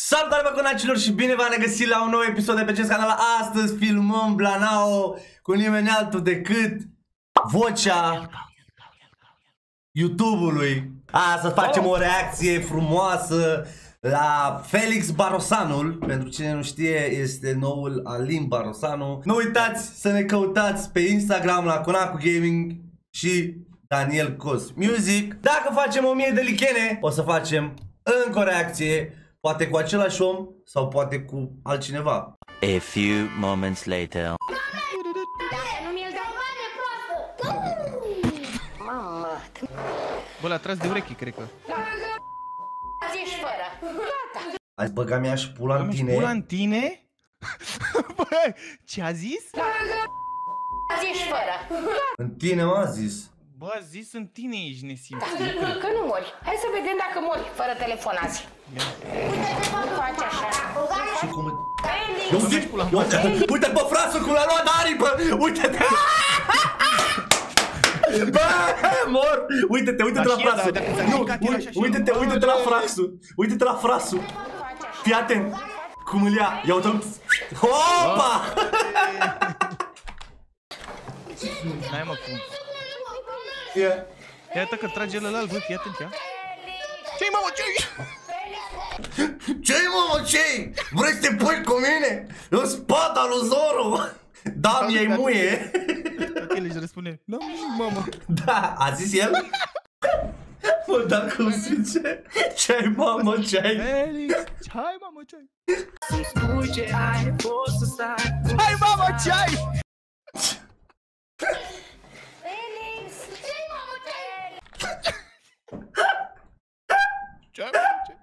Salutare băconacilor și bine v-am regăsit la un nou episod de pe acest canal. Astăzi filmăm Blanao cu nimeni altul decât vocea YouTube-ului. Astăzi facem o reacție frumoasă la Felix Barosanul. Pentru cine nu știe, este noul Alin Barosanu. Nu uitați să ne căutați pe Instagram la Conacu Gaming și Daniel Cos Music. Dacă facem 1000 de lichene, o să facem încă o reacție, poate cu același om sau poate cu altcineva. A few moments later. Bă, l-a tras de ureche, cred că. Zici fără. Gata. Ați băga mea și pula în tine? Pula în tine? Bă, ce a zis? Zici fără. În tine m-a zis. Bă, a zis în tine, ești nesimțit. Că nu mori. Hai să vedem dacă mori fără telefon azi. Nu faci așa. Și cum... Felix. Uite-l pe frasul cum l-a luat aripă! Uite-te! Bă, mor! Uite-te, uite-te la frasul! Nu, uite-te, uite-te la frasul! Uite-te la frasul! Fii atent! Cum îl ia! Ia uite-l! Hopa! N-ai mă cum. Iată că trage la alt, bă, fii atent, ia. Ce-i, mamă, ce-i? Ce-i, mamă, ce-i? Vrei să te pui cu mine? În spata lui Zoro! Da, mi-ai muie! Ok, își răspunde, n-am nimic, mamă. Da, a zis el? Mă, dar cum zice? Ce-ai, mamă, ce-ai? Felix, ce-ai, mamă, ce-ai? Spui ce ai, poți să stai. Ce-ai, mamă, ce-ai? Felix. Ce-i mamă, ce-ai? Ce-ai, mamă, ce-ai?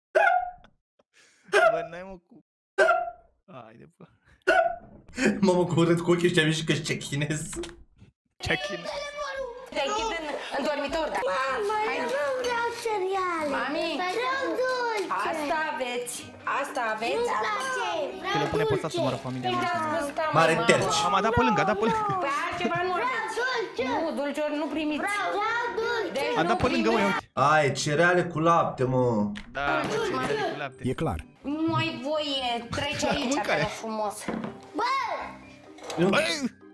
Bă, n-ai mă cu... Haide, bă. Mamă, cu urât cu ochii ăștia mici că-și ce chinez. Ce chinez? Te închid în dormitor, da. Mama, eu nu vreau cereale. Mami. Vreau dulce. Asta aveți. Asta aveți. Nu-mi place. Că le pune pe ăsta să moară Păi familia dați mea. pe ăsta, Mare mă. terci. Mama, da pe lângă, da pe lângă. Păi altceva nu aveți. Dulce. Nu, dulciori nu primiți. Vreau dulce. Deci A nu dat pe lângă, mă, ia primiți. uite. Ai, cereale cu lapte, mă. Da, mă, ce cu lapte. E clar. Nu ai voie. Treci aici, Mâncare. acolo frumos. Bă! Băi!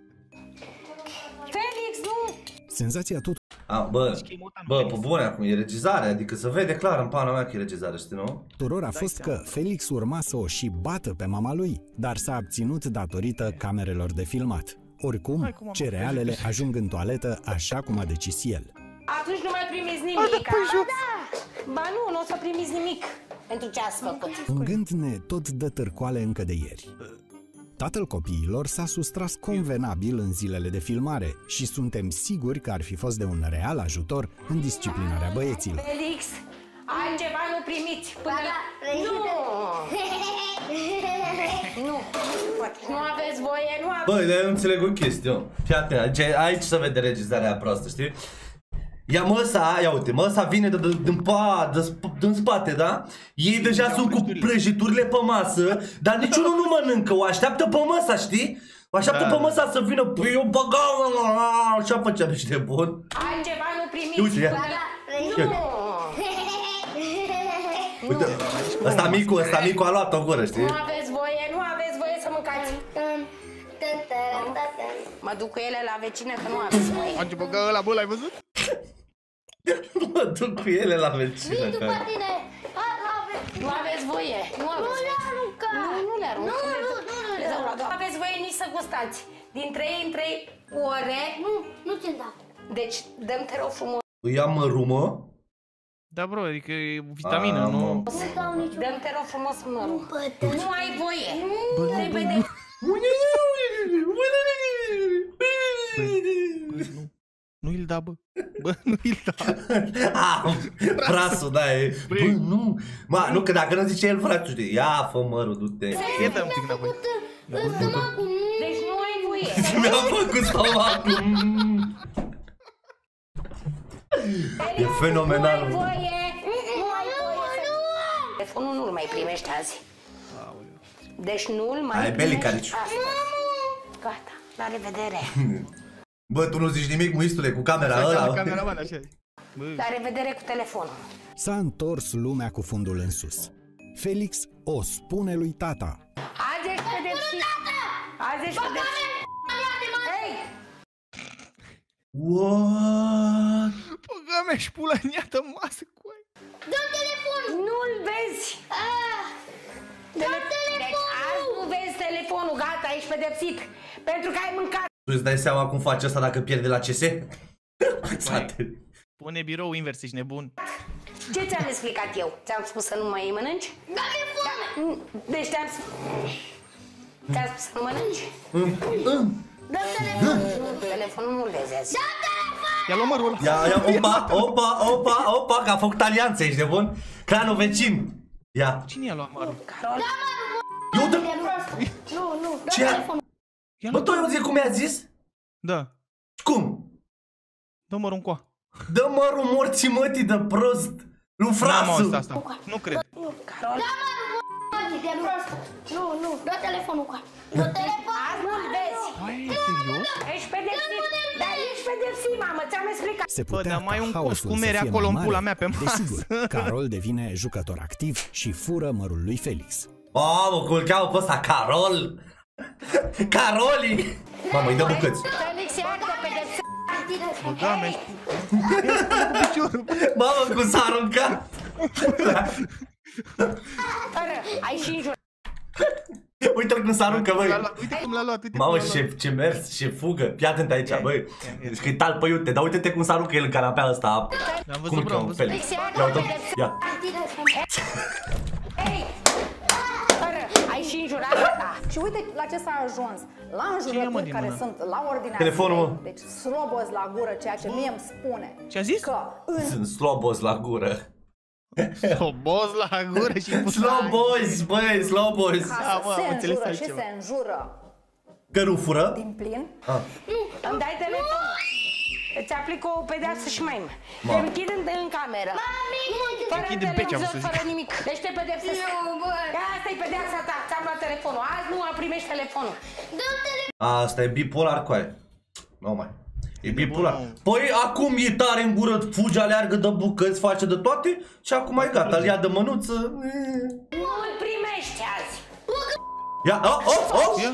Felix, nu. Senzația tot Bă, pe bune acum, e regizare, adică se vede clar în pana mea că e regizare, știi, nu? tuturor a fost că Felix urma să o și bată pe mama lui, dar s-a abținut datorită camerelor de filmat. Oricum, cerealele ajung în toaletă așa cum a decis el. Atunci nu mai primiți nimic. Ba nu, nu o să primiți nimic pentru ce ați făcut. Un gând ne tot dă târcoale încă de ieri. Tatăl copiilor s-a sustras convenabil în zilele de filmare și suntem siguri că ar fi fost de un real ajutor în disciplinarea băieților. Felix, altceva nu primiți până la... Nu, nu aveți voie, nu aveți... Băi, dar eu nu înțeleg o chestie, mă. Fii atent, aici se vede regizarea proastă, știi? Ia măsa, ia uite, măsa vine din spate, da? Ei deja sunt cu prăjiturile pe masă, dar niciunul nu mănâncă, o așteaptă pe măsa, știi? O așteaptă pe măsa să vină, păi eu băgam, așa făceam, ești de bun. Altceva nu primiți Uite, ia. până la... Nu! Uite, ăsta micu a luat o gură, știi? Nu aveți voie să mâncați. Mă duc cu ele la vecină că nu aveți voie. Face băgă ăla, bă, l-ai văzut? Mă duc cu ele la vecină. Vin după tine. Nu aveți voie. Nu aveți voie. Nu le arunca. Nu le arunc. Nu le arunca. Nu aveți voie nici să gustați. Din 3 în 3 ore. Nu ți-l dau. Deci dăm, te rog frumos. Îi ia mărumă. Da, bro, adică e vitamină, nu? Nu dau nicio. Dăm, te rog frumos mărul. Nu ai voie. Trebuie de... Nu îl da, bă. Bă, nu îl da. Frasul, da, e. Bă, nu. Ma, nu, că dacă nu zice el, frate, știi, ia, fă mărul, du-te. Ia dă un pic înapoi. Stomacul. Deci nu ai voie. Mi-a făcut stomacul. E fenomenal. Nu ai voie. Nu ai voie. Telefonul nu-l mai primești azi. Deci nu-l mai Ai primești belic aici. astăzi. Gata, la revedere. Bă, tu nu zici nimic, muistule, cu camera ăla. Cameraman, așa. La revedere cu telefonul. S-a întors lumea cu fundul în sus. Felix o spune lui tata. Azi ești pedepsit. Azi ești pedepsit. Hei! What? Băga mea și pula în iată masă cu aia. Dă-mi telefonul! Nu-l vezi. Dă-mi telefonul! Deci azi nu vezi telefonul, gata, ești pedepsit. Pentru că ai mâncat. Tu îți dai seama cum face asta dacă pierde la CS? Pune birou invers, ești nebun. Ce ți-am explicat eu? Ți-am spus să nu mai mănânci? Dă-mi foame! Deci ți-am spus să nu mănânci? Dă-mi telefonul! Telefonul nu-l vezi azi. Dă-mi telefonul! Ia lua mărul ăla. Ia, opa, că a făcut alianță, ești de bun? Clanul vecin. Ia. Cine i-a luat mărul? Carol? Eu dă... Nu, dă Ce? telefonul! Bă, tu auzi cum i-a zis? Da. Cum? Dă mărul în coa. Dă mărul morții mătii de prost. Lui N-am auzit frasul. asta. Nu cred. Carol? De prost! Nu, dă telefonul cu dă telefonul! Azi nu-l vezi. Băi, serios? Ești pedepsit. Da, ești pedepsit, mamă, ți-am explicat. Se putea dar mai ca un haosul coș cu să mere fie acolo mai în pula mare. mea pe masă. Desigur, Carol devine jucător activ și fură mărul lui Felix. Mamă, cum îl cheamă pe ăsta? Carol? Caroli! Mamă, îi dă bucăți. Felix, iată, pedepsit. Băga mea și Mamă, cum s-a aruncat. Fără, ai și înjurat. Uite-l cum s-a aruncă, băi. uite cum l-a luat, uite Mamă, cum l-a luat. ce mers, ce fugă. Fii atent aici, băi. Deci că-i tal pe iute, dar uite-te cum s-a aruncă el în canapea ăsta. Am Cum văzut, îl bro, am cheamă? văzut. Felix. Ia uite, ia. Hei! Fără, ai și înjurat ta. Și uite la ce s-a ajuns. La ia, mă, înjurături din care mână? sunt la ordinea Telefonul, zilei, mă. deci sloboz la gură, ceea ce mie îmi spune Ce-a zis? că în Sunt slobos la gură. O boz la gură și Slobos, băi, slobos. casă mă, am se înțeles înjură și altceva. se înjură Că nu fură? din plin. Îmi dai telefonul. Îți aplic o pedeapsă și mai mult. Te închid în cameră. Fără închid în pece, am televizor, să zic. fără nimic. Deci te pedepsesc. Asta e pedeapsa ta. Ți-am luat telefonul. Azi nu primești telefonul. Asta e bipolar, coaie. Nu mai. E bipolar. Păi acum e tare în gură, fuge, aleargă, dă bucăți, face de toate și acum e gata, îl ia de mânuță. Nu îl primești azi. Ia, Ia.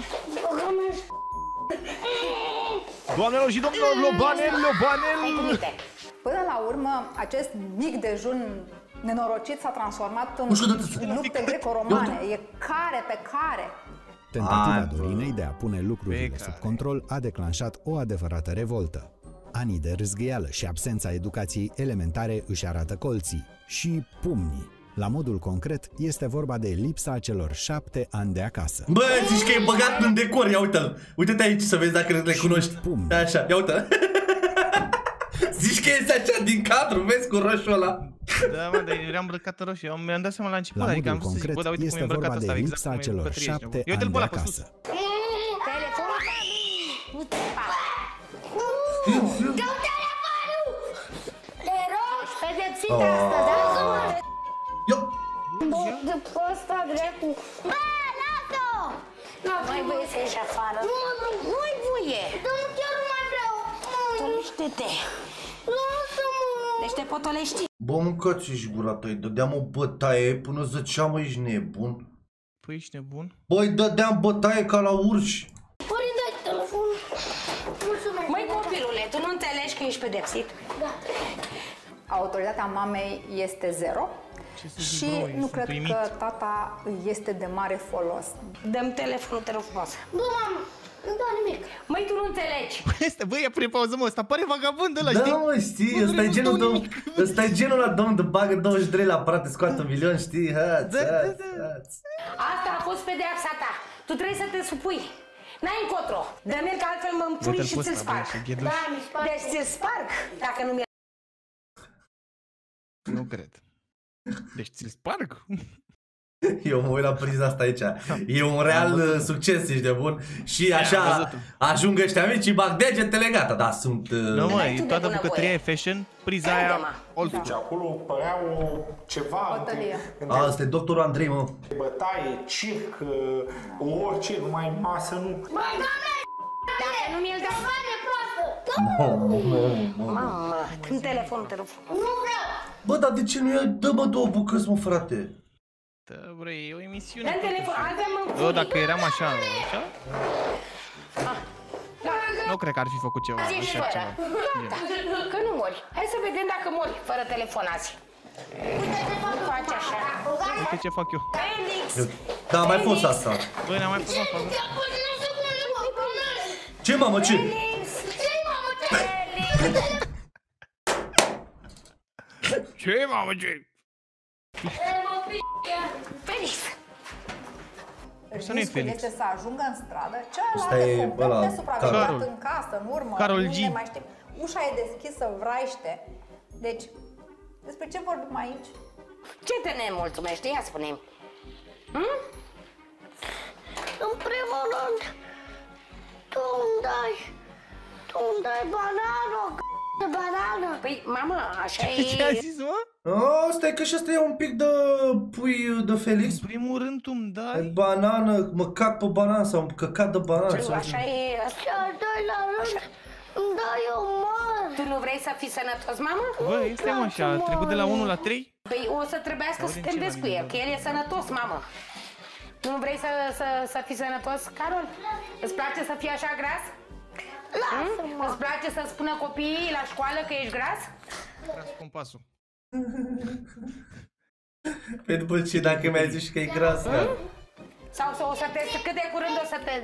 Doamnelor și domnilor, lobanel, lobanel! Până la urmă, acest mic dejun nenorocit s-a transformat în lupte greco-romane. E care pe care. Tentativa Dorinei de a pune lucrurile Pe sub care. control a declanșat o adevărată revoltă. Anii de râzgâială și absența educației elementare își arată colții și pumnii. La modul concret, este vorba de lipsa celor 7 ani de acasă. bă, zici că e băgat în decor, ia uite-l. Uite-te aici să vezi dacă le cunoști. Pumni. Așa, ia uite-l. Zici că este așa din cadru, vezi cu roșul ăla. Da, mă, dar era îmbrăcat în roșu. Mi-am dat seama la început, La adică am modul vrut să zic, concret, bă, dar uite cum e este îmbrăcat vorba ăsta, de exact lipsa cum e celor Cătălin, 7 ești nebun. Ia uite-l ani pe de ăla pe sus. acasă. Telefonul ta. Nu te fac. Dă-mi telefonul! Te rog! Ești pedepsit astăzi. Da? Eu. De prosta grecu! Bă, lasă-o! Mai voie să ieși afară. Nu-i voie. Nu, chiar nu mai vreau! Potolește-te. Lasă-mă! Deci te potolești. Bă, mâncați-și gura ta, îi dădeam o bătaie până zăceam, mă, ești nebun. Păi ești nebun? Băi, dădeam bătaie ca la urși. Părinte, dai telefonul! Mulțumesc! Măi copilule, tu nu înțelegi că ești pedepsit? Da. Autoritatea mamei este zero și bro, nu sunt cred uimit. că tata îi este de mare folos. Dă-mi telefonul, te rog frumos. Bă, mamă! Nu dau nimic! Măi, tu nu înțelegi. Este, băi, ia pune pauză, mă, ăsta pare vagabond ăla, Da, știi? mă, știi, ăsta e genul domn, ăsta e genul la domn de bagă 23 la aparate, scoate un milion, știi? Hați, hați, hați. Asta a fost pedeapsa ta. Tu trebuie să te supui. N-ai încotro. Dă-mi că altfel mă împui Uite-l și pe ți-l ăsta, sparg. băi, și gheduș. Da, mi sparg! Deci ți-l sparg dacă nu mi-l... Nu cred. Deci ți-l sparg? Eu mă uit la priza asta aici. E un real succes, ești de bun. Și așa văzut-o. ajung ăștia mici și bag degetele, gata, da, sunt... Nu, mă, N-ai tu e de toată bună bucătăria e voie. fashion, priza Haide, aia mă. old Deci school. acolo păreau ceva Bătălie. între Asta e doctorul Andrei, mă. bătaie, circ, orice, numai masă nu. Bă, doamne! Dacă nu mi-l dau... Doamne, proastă! Mamă, când telefonul te rog frumos. Nu vreau! Bă, dar de ce nu e? Dă-mă 2 bucăți, mă, frate. Vrei, e o emisiune. Dă telefon, avem în Eu, dacă eram așa, nu cred că ar fi făcut ceva. Zici fără. Da, că nu mori. Hai să vedem dacă mori fără telefon azi. Nu faci așa. Uite ce fac eu. Felix! Da, mai fost asta. Băi, n-am mai fost asta. Ce, mamă, ce? Ce, mamă, ce? Felix! Să nu-i Riscul Felix. este să ajungă în stradă, Ăsta e cealaltă complet ăla, nesupravegheat Carol. în casă, în urmă, Carol nu G. ne mai știm. Ușa e deschisă, vraiște. Deci, despre ce vorbim aici? Ce te nemulțumește? Ia spune-mi. În primul rând, tu îmi dai banană, de banană. Păi, mama, așa Ce a e... zis, mă? Oh, stai că și ăsta e un pic de pui de Felix. În primul rând tu îmi dai... Banană, mă cac pe banană sau căcat de banană. Așa e... Și al doilea rând, îmi dai o mare. Tu nu vrei să fii sănătos, mamă? Bă, este mă așa, a trecut de la 1 la 3? Păi o să trebuiască să te îmbeți cu el, că el e sănătos, mamă. Nu vrei să fii sănătos, Carol? Îți place să fii așa gras? Lasă-mă. Îți place să spună copiii la școală că ești gras? Tras compasul. Pe după ce, dacă mi-ai zis că e gras, Sau o să te... Cât de curând o să te...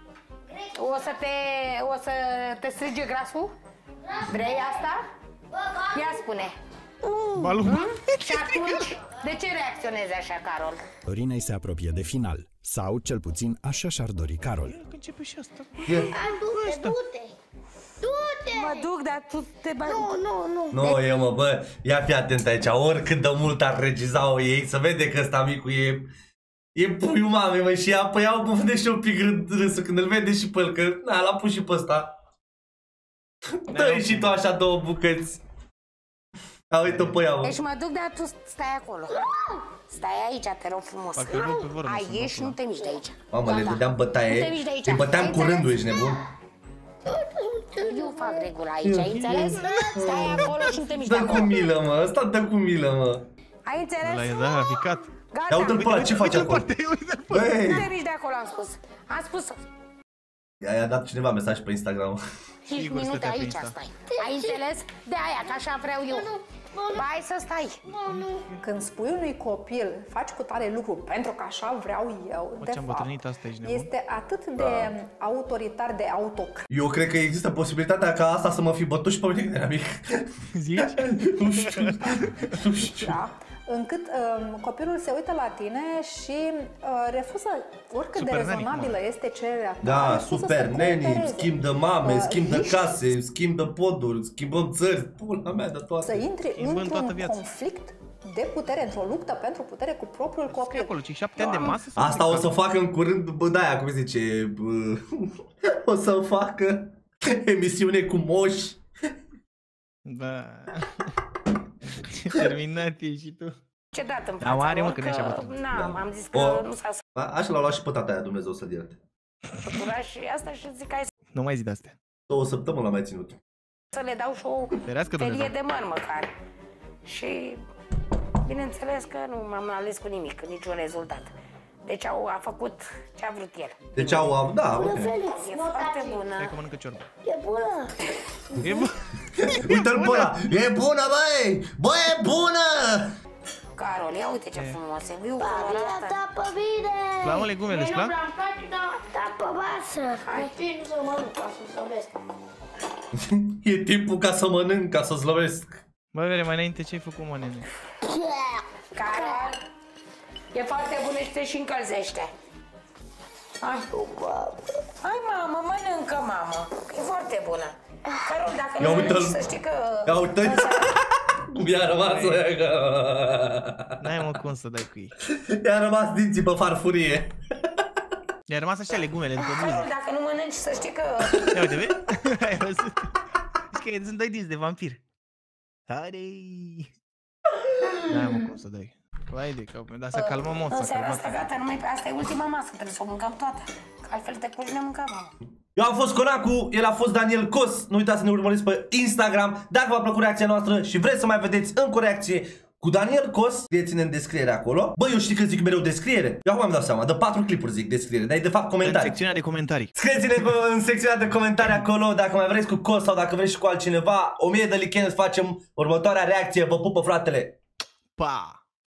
O să te strige grasul? Vrei asta? Ia spune. Balul. Și atunci, de ce reacționezi așa, Carol? Florinei se apropie de final. Sau, cel puțin, așa și-ar dori Carol. Că începe și asta. Du-te. Mă duc, dar tu te bagi... Nu. Nu, eu mă, bă, ia fi atent aici, oricât de mult ar regiza-o ei, să vede că ăsta micu e puiul mamei, mă, și apoi iau bufne și un pic râsul când îl vede și pe el, că, na, l-a pus și pe ăsta. Dă-i și tu așa două bucăți. A, uite-o pe ea, mă. Deci mă duc, dar tu stai acolo. Stai aici, te rog frumos. Parcă rău pe vorbă Ai să-mi ieși, dau nu te miști de aici. Mamă, le dădeam Nu te bătaie, miști de aici. îi băteam Ai cu rândul, înțeles? ești nebun? Eu fac regula aici, ai înțeles? Stai acolo și nu te miști de Dă cu acolo. milă, mă, ăsta dă cu milă, mă. Ai înțeles? L-a picat. Gata. Ia uite-l pe ăla, ce face acolo? Băi! Nu te miști de acolo, am spus. Am spus. I-a dat cineva mesaj pe Instagram. 5 Sigur minute stătea pe aici Insta. stai. Ai înțeles? De aia, că așa vreau eu. Hai să stai. Când spui unui copil, faci cu tare lucru pentru că așa vreau eu, Mă, de ce-am fapt, bătrânit, asta ești nebun? este atât de autoritar, de autocrat, Eu cred că există posibilitatea ca asta să mă fi bătut și pe mine când eram mic. Zici? Nu știu. Nu știu. da? Încât copilul se uită la tine și refuză, oricât Super de nanny, rezonabilă este cererea ta, Da, refuză super să neni, coopereze. schimb de mame, schimb de Riști case, schimb de poduri, schimbăm țări, pula mea de să toate. intri Schimbând toată într-un viața. conflict de putere, într-o luptă pentru putere cu propriul Scrie copil. acolo, cei 7 ani de masă? sau Asta o prin să facă în curând, bă, de-aia, cum zice, bă, o să facă emisiune cu moși. Da. Ce terminat e și tu. Ce dat în Da, fața oare, mă, lor, că nu e așa că... bătrân. Na, am zis că O- nu s-a Așa l-a luat și pe tata aia, Dumnezeu să-l ierte. săturat și asta și zic hai Nu mai zi de astea. 2 săptămâni l-a mai ținut. să le dau și o Ferească felie Dumnezeu. de măr măcar. Și bineînțeles că nu m-am ales cu nimic, cu niciun rezultat. Deci a făcut ce a vrut el. Deci au, da, ok. E foarte bună. Hai că mănâncă ciorbă. E bună. E bun. Uite-l pe ăla, e bună, băi! Bă, e bună! Carol, ia uite ce frumos e, viu Bine, colorată. tapă bine. Plac, mă, legumele, îți plac? Nu-mi place, dar tapă masă. Hai. Timp să mănânc ca să slăbesc. E timpul ca să mănânc, ca să slăvesc. Bă, vere, mai înainte ce ai făcut, mă, nene? Carol, e foarte bună și te și încălzește. Hai. Hai, mamă, mănâncă, mamă. E foarte bună. Carol, dacă Ia nu uite-l. mănânci, să știi că... Ia uite, cum i-a rămas aia, că... N-ai, mă, cum să dai cu ei. I-a rămas dinții pe farfurie. I-a rămas așa legumele după Carol, buză. dacă nu mănânci, să știi că... Ia uite, vezi? Ai văzut? Zici că sunt 2 dinți de vampir. Haide! N-ai, mă, cum să dai. Hai de cap, dar să calmăm o În să seara asta, calmăm. gata, numai pe asta e ultima masă, trebuie să o mâncăm toată. Că altfel te culci nemâncăm, mamă. Eu am fost Conacu, el a fost Daniel Cos. Nu uitați să ne urmăriți pe Instagram. Dacă v-a plăcut reacția noastră și vreți să mai vedeți încă o reacție cu Daniel Cos, scrieți-ne în descriere acolo. Bă, eu știi că zic mereu descriere? Eu acum îmi dau seama, de 4 clipuri zic descriere, dar e de fapt comentarii. În secțiunea de comentarii. Scrieți-ne în secțiunea de comentarii acolo dacă mai vreți cu Cos sau dacă vreți și cu altcineva. 1000 de like facem următoarea reacție. Vă pupă, fratele! Pa!